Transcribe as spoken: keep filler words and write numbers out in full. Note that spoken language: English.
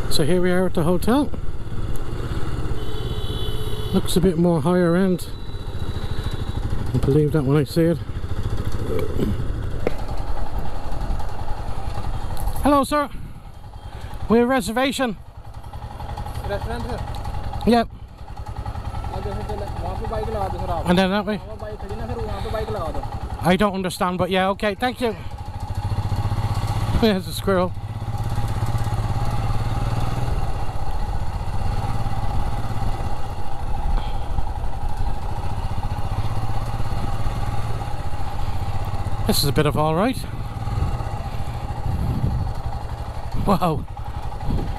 So here we are at the hotel. Looks a bit more higher end. I believe that when I see it. Hello, sir. We have a reservation. Restaurant? Yep. And then that way. I don't understand, but yeah, okay, thank you. There's a squirrel. This is a bit of all right. Wow.